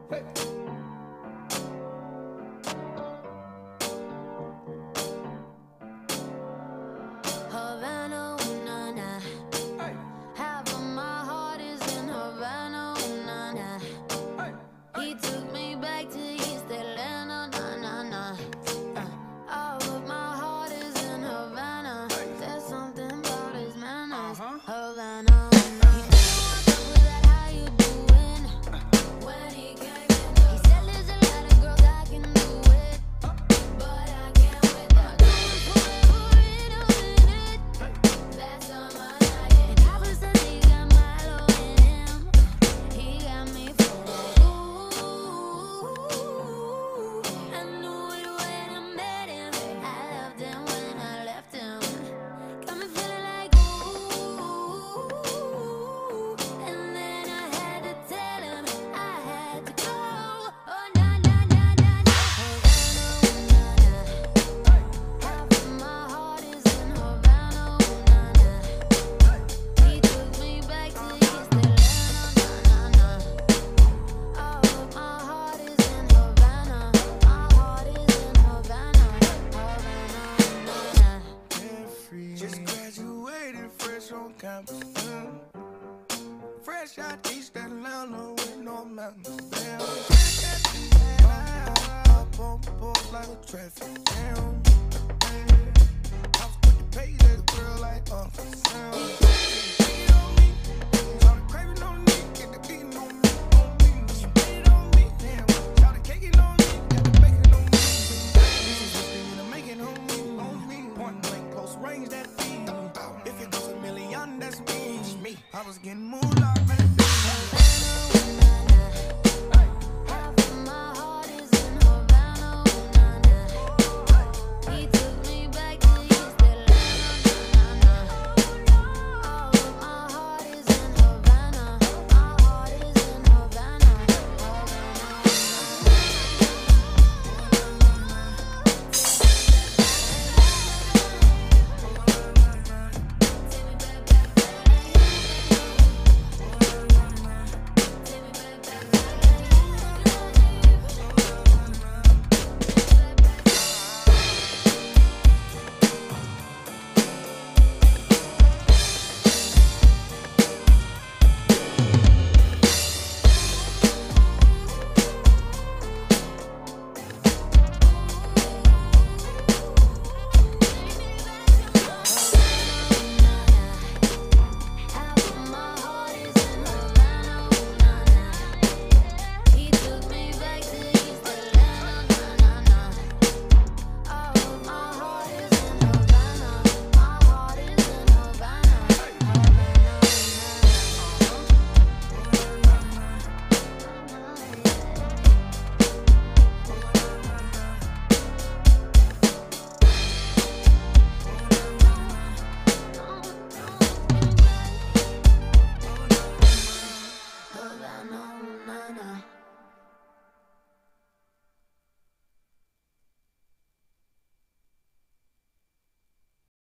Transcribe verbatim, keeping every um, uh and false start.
Havana, ooh, nah, nah. Half of my heart is in Havana, ooh, nah, nah. He took me back to East Atlanta, nah, nah, nah. Uh, all of my heart is in Havana. There's something about his manners. Havana, ooh, nah. He didn't walk up with that, how you doing? When he came in, he said there's a lot of girls I can do it, but I can't with that. Forever in a minute. That's on my night. And I was the he got Milo in him. He got me full. Ooh, I knew it when I met him. I loved him when I left him. Got me feeling like ooh. And then I had to tell him I had to go. Oh, nah, nah, nah, nah, nah. Havana, ooh, nah, nah. Half of my heart is in Havana, ooh, nah, nah. He took me back to East Atlanta, nah, nah, nah. All of my heart is in Havana. My heart is in Havana, Havana, nah, nah. Carefree. Just graduated fresh on campus. mm. Fresh out East Atlanta with no mountains. Damn. Up on board like a traffic jam. I was quick to pay that girl like Uncle Sam. Take it on me. Shout the craving on me. Get the beating on me. On me. She made it on me. Damn. Shout the caking on me. Got the bacon on me. This is what's been to make it on me. On me. Point blank, close range, that feed. If it goes a million, that's me. I was getting moved.